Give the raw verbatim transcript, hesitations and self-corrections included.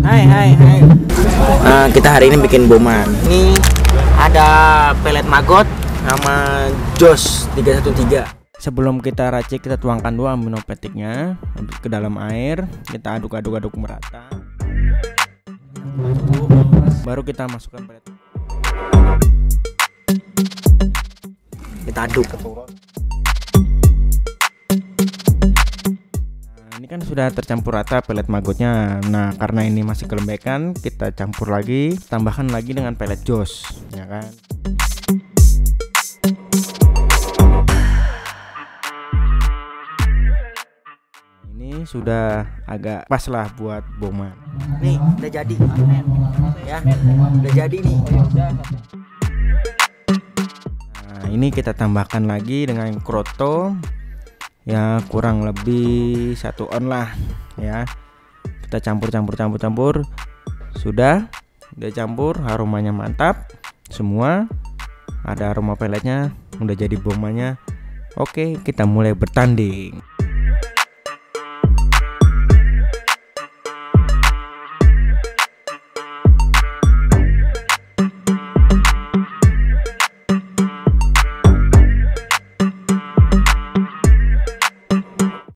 Hai hai hai. Nah, kita hari ini bikin boman. Ini ada pelet maggot sama Jos tiga satu tiga. Sebelum kita racik, kita tuangkan dulu amino petiknya ke dalam air. Kita aduk-aduk-aduk merata. Baru kita masukkan pelet. Kita aduk. Ini kan sudah tercampur rata pelet maggotnya. Nah, karena ini masih kelembekan, kita campur lagi, tambahkan lagi dengan pelet Jos, ya kan? Ini sudah agak pas lah buat boman. Nih, udah jadi. Ya, udah jadi nih. Nah, ini kita tambahkan lagi dengan kroto. Ya kurang lebih satu on lah ya. Kita campur campur campur campur. Sudah udah campur, aromanya mantap semua, ada aroma peletnya, udah jadi bomannya. Oke, kita mulai bertanding.